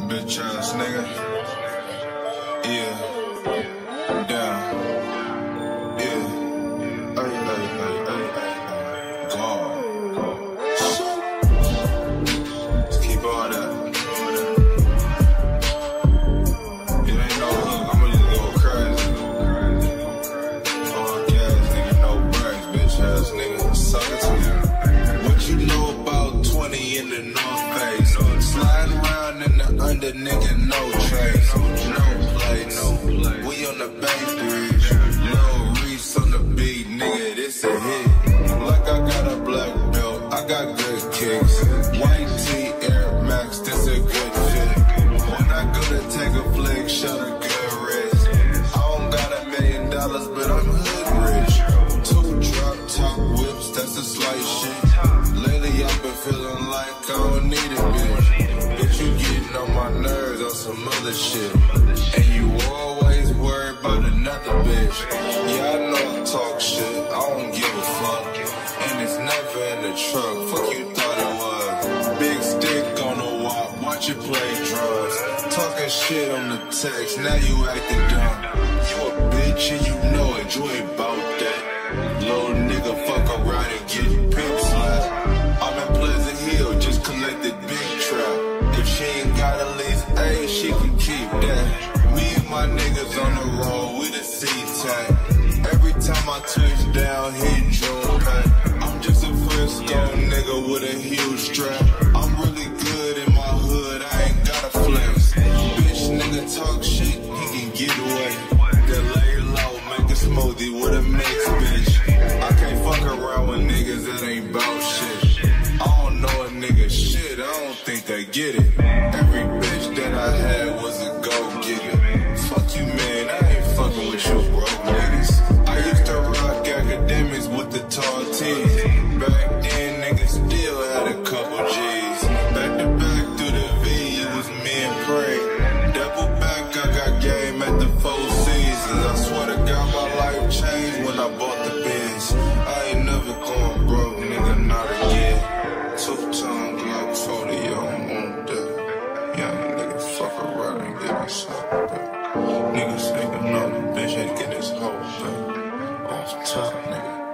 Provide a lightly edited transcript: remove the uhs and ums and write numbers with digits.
Bitch ass nigga. Yeah. Down. Yeah. Ay. God. Let's keep all that. It ain't no hook, I'ma just go crazy. All gas, nigga, no brakes, bitch ass nigga. Suck it to me. What you know about 20 in the North Face? Sliding around in the under, nigga, no trace. No play. We on the Bay Bridge. Lil Reese on the beat, nigga, this a hit. Like I got a black belt, I got good kicks. White tee, Air Max, this a good fit. When I go to take a flick, shot a good wrist. I don't got $1 million, but I'm hood rich. 2 drop top whips, that's a slight shit. Lately I've been feeling like I don't need a bitch. Bitch, you getting on my nerves on some other shit. And you always worry about another bitch. Yeah, I know I talk shit, I don't give a fuck. And it's never in the truck, fuck you thought it was. Big stick on the walk, watch you play drugs. Talking shit on the text, now you acting dumb. You a bitch and you know it, you ain't bout that. Little nigga fuck around and get pimp slapped. I'm in Pleasant Hill, just collected big trap. If she ain't got at least A, she can keep that. Me and my niggas on the road with a C-tag. Every time I touch down, hit Joe back. I'm just a Frisco nigga with a huge strap. I'm really good in my hood, I ain't gotta flex. Bitch nigga talk shit, he can get away. Then lay low, make a smoothie with a mix, bitch. I can't fuck around with niggas that ain't bout shit. I don't know a nigga shit, I don't think they get it. Every bitch that I had was a go-getter. Fuck you, man, I ain't fucking with you broke niggas. I used to rock academics with the tall tees. Back then, niggas still had a couple G's. Back to back through the V, it was me and Prey. Double back, I got game at the 4 seasons. I swear to God, my life changed when I bought the Benz. I ain't never going broke, nigga, not again. 2-tone Glock 40, yo, I'm on that. Young nigga, fuck around and get me something back. Niggas think another bitch ain't get his hoe back. Off top, nigga.